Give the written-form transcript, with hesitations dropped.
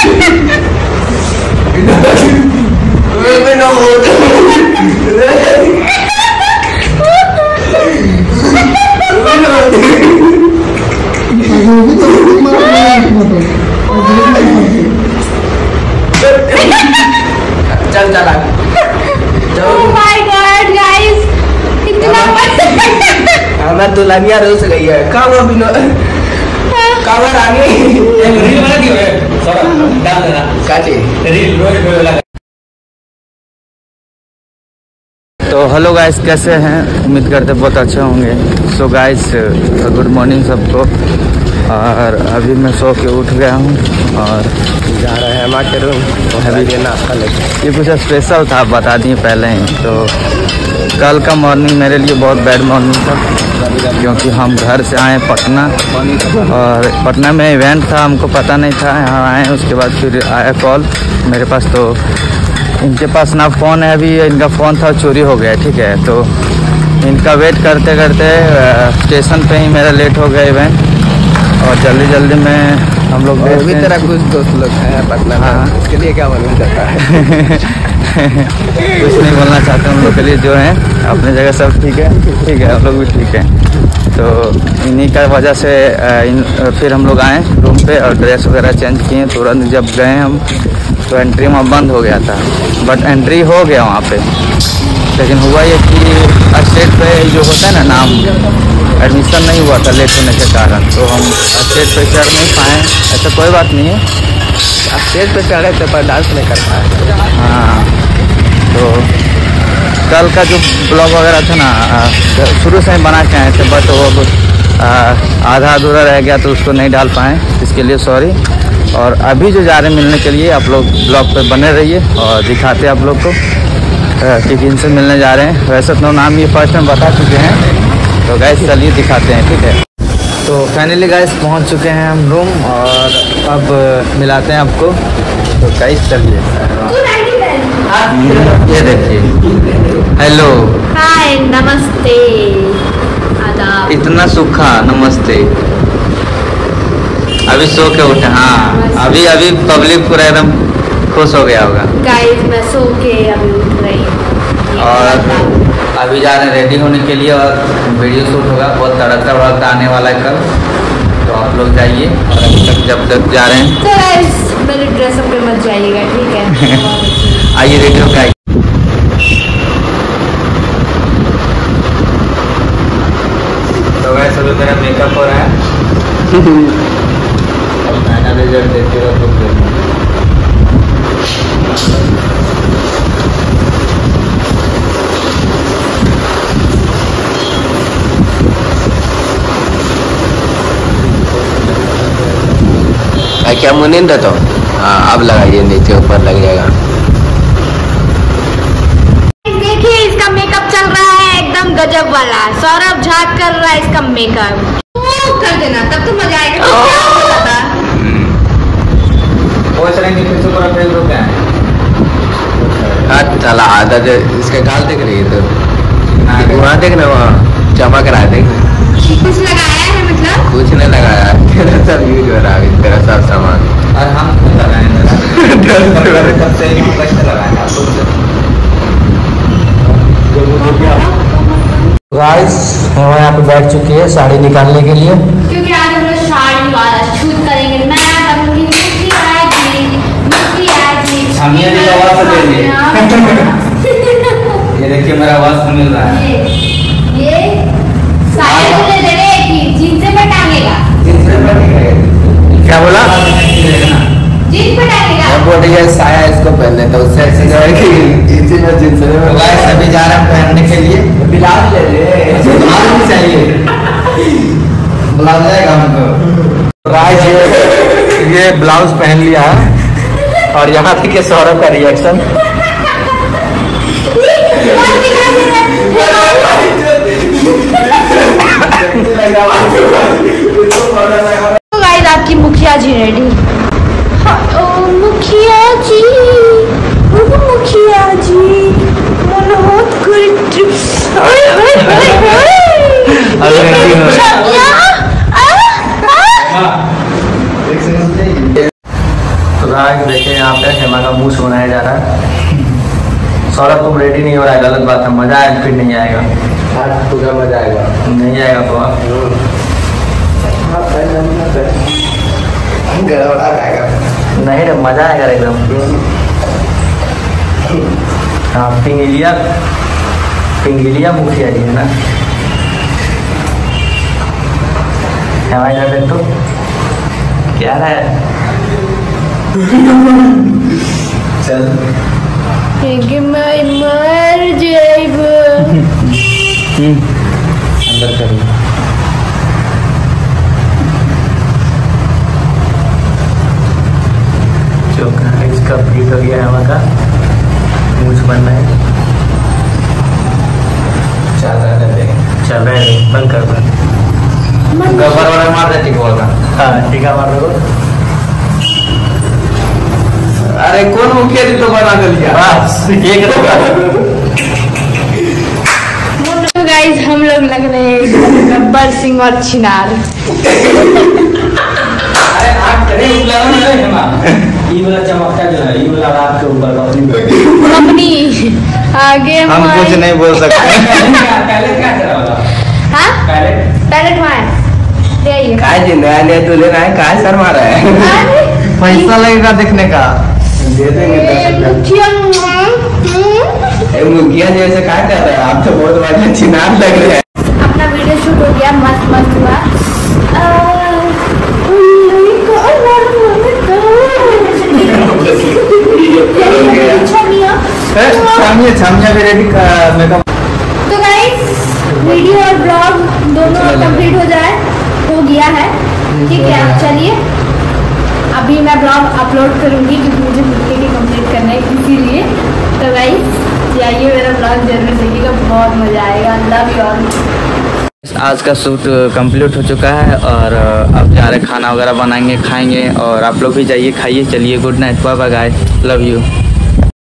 चल चला। Oh my God, guys! इतना मैं दुल्हनिया रोज गई है। कब अभी कवर आ गई। रील बना दी है। डाल देना। काटे। रील रोज तो हेलो गाइस, कैसे हैं? उम्मीद करते बहुत अच्छे होंगे। सो गाइस, गुड मॉर्निंग सबको। और अभी मैं सो के उठ गया हूँ और जा रहे हैं हमारे रूम। अभी नाश्ता लेके। ये कुछ स्पेशल था, बता दिए पहले ही। तो कल का मॉर्निंग मेरे लिए बहुत बैड मॉर्निंग था, क्योंकि हम घर से आए पटना और पटना में इवेंट था, हमको पता नहीं था। यहाँ आए, उसके बाद फिर आया कॉल मेरे पास। तो इनके पास ना फ़ोन है, अभी इनका फ़ोन था चोरी हो गया, ठीक है। तो इनका वेट करते करते स्टेशन पे ही मेरा लेट हो गया इवेंट। और जल्दी जल्दी में हम लोग भी तेरा कुछ दोस्त लोग हैं पटना। हाँ, उसके लिए क्या बोलना चाहता है? कुछ नहीं बोलना चाहते हम लोग के लिए, जो है अपनी जगह सब ठीक है, ठीक है, हम लोग भी ठीक है। तो इन्हीं का वजह से फिर हम लोग आए रूम पे और ड्रेस वगैरह चेंज किए। तुरंत जब गए हम तो एंट्री वहाँ बंद हो गया था, बट एंट्री हो गया वहाँ पे। लेकिन हुआ ये कि स्टेट पे जो होता है ना नाम, एडमिशन नहीं हुआ था लेट होने के कारण, तो हम स्टेट पे चढ़ नहीं पाए। ऐसा कोई बात नहीं है, स्टेज पे चढ़े थे पर डांस नहीं कर पाए। हाँ, तो कल का जो ब्लॉग वगैरह था ना, शुरू से ही बना के आए थे, बट वो आधा अधूरा रह गया तो उसको नहीं डाल पाए, इसके लिए सॉरी। और अभी जो जा रहे हैं मिलने के लिए, आप लोग ब्लॉग पे बने रहिए और दिखाते हैं आप लोग को कि किन से मिलने जा रहे हैं। वैसे तो नाम ये फर्स्ट टाइम बता चुके हैं, तो गाइस चलिए दिखाते हैं, ठीक है। तो फाइनली गाइस पहुंच चुके हैं हम रूम और अब मिलाते हैं आपको। तो गाइस चलिए, ये देखिए। हेलो, हाय, नमस्ते, आदाब। इतना सूखा नमस्ते। अभी सो के उठे। हाँ, अभी अभी पब्लिक पूरा एकदम खुश हो गया होगा। गाइस मैं सो के अभी उठ रही हूँ और अभी जा रहे हैं रेडी होने के लिए और वीडियो शूट होगा। बहुत तड़का भड़का आने वाला है कल, तो आप लोग जाइए। और अभी तक जब तक जा रहे हैं तो गाइस मेरे ड्रेसअप पे मत जाइएगा, ठीक है। आइए रेडी होकर आइए। तो गाइस अभी मेरा मेकअप हो रहा है। अब फाइनल रिजल्ट देखते हो तो क्या मुनिंदा तो हाँ, अब लगाइए, नीचे ऊपर लग जाएगा। देखिए इसका मेकअप चल रहा है एकदम गजब वाला। सौरभ झा कर रहा है इसका मेकअप। कर देना तब तो मजा आएगा। चला आधा जो इसके गाल देख रही है, तो वहाँ देखना, वहाँ चमक रहा है, देखना। कुछ लगाया है मतलब? कुछ नहीं लगाया, तेरा सब यूज हो रहा है, तेरा सब सामान। और हम खुद गाइस हम यहाँ पे बैठ चुकी है साड़ी निकालने के लिए, क्योंकि आज हम लोग साड़ी वाला शूट करेंगे। मैं बनूंगी मुखिया जी, मुखिया जी। हम ये भी आवाज से दे दिए। ये देखिए मेरा आवाज मिल रहा है। ये साड़ी मुझे दे रहे कि जींस पे टांगेगा। क्या बोला? जींस पे टांगेगा। बोल रही है साया इसको पहनने, तो उससे ऐसी जगह की इसी में जींस में। गाइस अभी जा रहे हैं पहनने के लिए। ब्लाउज ले ले, ब्लाउज भी चाहिए, ब्लाउज जाएगा हमको। गाइस ये ब्लाउज पहन लिया है और यहाँ देखिए सौरभ का रिएक्शन। तो गाइस आपकी मुखिया जी रेडी। मुखिया जी, मुखिया जी, मनोहर तो गाइस सौरभ तुम रेडी नहीं हो रहा है, गलत बात है। मजा आए फिर नहीं आएगा। आज पूरा मजा आएगा। नहीं आएगा तो गड़बड़ा जाएगा। नहीं रे, मजा आएगा एकदम। हाँ, पिंगिलिया मुखिया जी है ना। हमारे घर में तो क्या है। चल मर जाएब अंदर करिए। चौका इसका फ्रीट हो गया हवा का, मूछ बन रहा है। चल रहे बंद कर बंद। गबर वाला मार दे टिका वाला। हाँ टिका मार दो। अरे कौन मुखिया जी तो बना दिया। बस एक तो गाइस हम लोग लग रहे हैं गब्बर सिंह और छिनार। अरे आग करे उबला ना ये वाला चमकता जो है, ये वाला रात के ऊपर अपनी आगे हम कुछ नहीं बोल सकते। पहले क्या करा होगा? हाँ पहले काय जी नया नया तो लेना है, काय सर मारा है। पैसा लगेगा देखने का, दे देंगे। मुखिया जैसे क्या कर रहे हैं आप, तो बहुत बड़ा चिनार लग रहे हैं। अपना वीडियो शूट हो गया, मस्त हुआ। छामिया भी रेडी मेकअप। तो गाइस वीडियो और ब्लॉग दोनों कंप्लीट हो गया है, ठीक है। अब चलिए अभी मैं ब्लॉग अपलोड करूंगी क्योंकि मुझे वीडियो कंप्लीट करना है, इसीलिए। तो गाइस जाइए मेरा ब्लॉग जरूर देखिएगा, बहुत मजा आएगा। Love you all. आज का शूट कंप्लीट हो चुका है और अब जा रहे खाना वगैरह बनाएंगे, खाएंगे। और आप लोग भी जाइए खाइए। चलिए good night, bye bye guys, love you.